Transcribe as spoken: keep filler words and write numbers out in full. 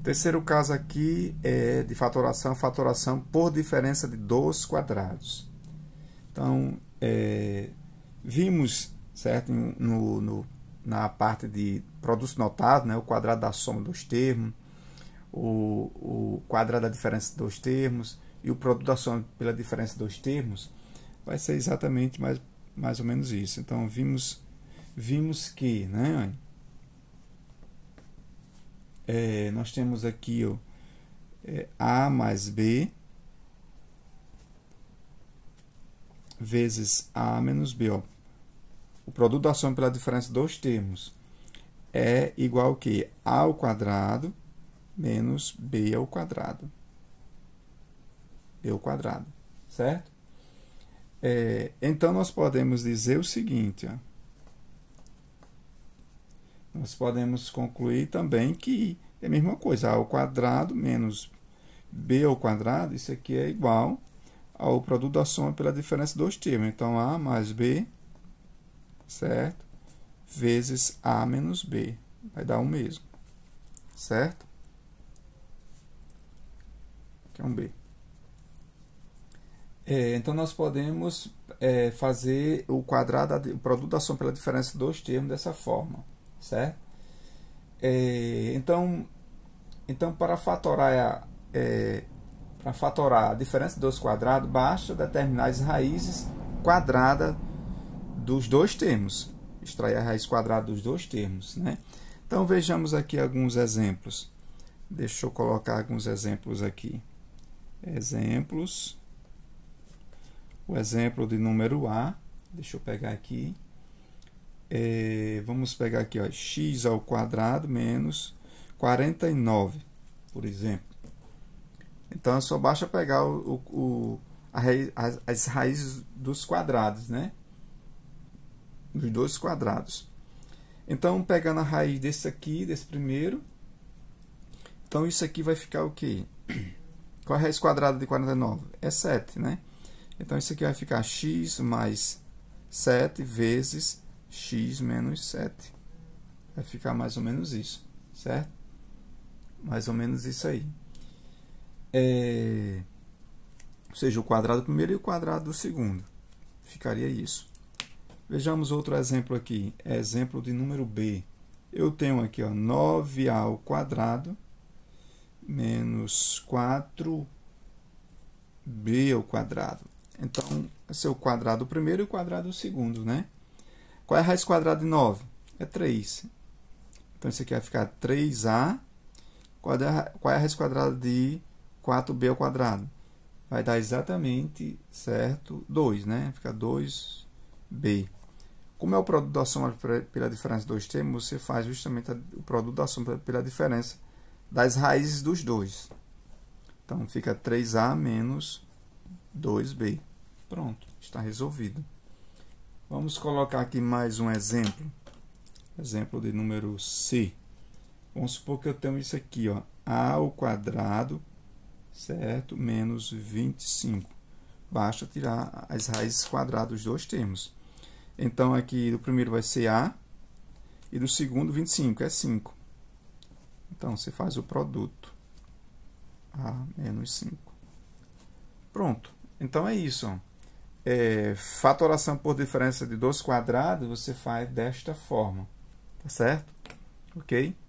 terceiro caso aqui é de fatoração, fatoração por diferença de dois quadrados. Então, é, vimos, certo, no, no, na parte de produtos notados, né, o quadrado da soma dos termos, o, o quadrado da diferença de dois termos e o produto da soma pela diferença de dois termos, vai ser exatamente mais, mais ou menos isso. Então, vimos, vimos que, né, é, nós temos aqui ó, é, A mais B vezes A menos B. Ó. O produto da soma pela diferença dos termos é igual que A ao quadrado menos B ao quadrado. B ao quadrado, certo? É, então, nós podemos dizer o seguinte, ó. Nós podemos concluir também que é a mesma coisa, A ao quadrado menos B ao quadrado, isso aqui é igual ao produto da soma pela diferença dos termos. Então, A mais B, certo? Vezes A menos B. Vai dar o mesmo, certo? Aqui é um B. É, então, nós podemos é, fazer o quadrado, o produto da soma pela diferença dos termos dessa forma, certo? É, então, então, para fatorar, é, para fatorar a diferença dos quadrados, basta determinar as raízes quadradas dos dois termos. Extrair a raiz quadrada dos dois termos, né? Então, vejamos aqui alguns exemplos. Deixa eu colocar alguns exemplos aqui. Exemplos. O exemplo de número A. Deixa eu pegar aqui. É, vamos pegar aqui, ó, x ao quadrado menos quarenta e nove, por exemplo. Então, só basta pegar o, o, a raiz, as, as raízes dos quadrados, né? Dos dois quadrados. Então, pegando a raiz desse aqui, desse primeiro, então isso aqui vai ficar o quê? Qual é a raiz quadrada de quarenta e nove? É sete, né? Então, isso aqui vai ficar x mais sete vezes x menos sete. Vai ficar mais ou menos isso, certo? Mais ou menos isso aí. É... Ou seja, o quadrado do primeiro e o quadrado do segundo. Ficaria isso. Vejamos outro exemplo aqui. Exemplo de número B. Eu tenho aqui ó, nove a ao quadrado menos quatro b ao quadrado. Então, esse é o quadrado do primeiro e o quadrado do segundo, né? Qual é a raiz quadrada de nove? É três. Então, isso aqui vai ficar três a. Qual é a, qual é a raiz quadrada de quatro b ao quadrado? Vai dar exatamente, certo, dois, né? Fica dois b. Como é o produto da soma pela diferença dos dois termos, você faz justamente o produto da soma pela diferença das raízes dos dois. Então, fica três a menos dois b. Pronto, está resolvido. Vamos colocar aqui mais um exemplo. Exemplo de número C. Vamos supor que eu tenho isso aqui, ó, a ao quadrado, certo, menos vinte e cinco. Basta tirar as raízes quadradas dos dois termos. Então, aqui do primeiro vai ser A e do segundo vinte e cinco, é cinco. Então, você faz o produto. A menos cinco. Pronto. Então, é isso. Ó. É, fatoração por diferença de dois quadrados, você faz desta forma. Tá certo? Ok?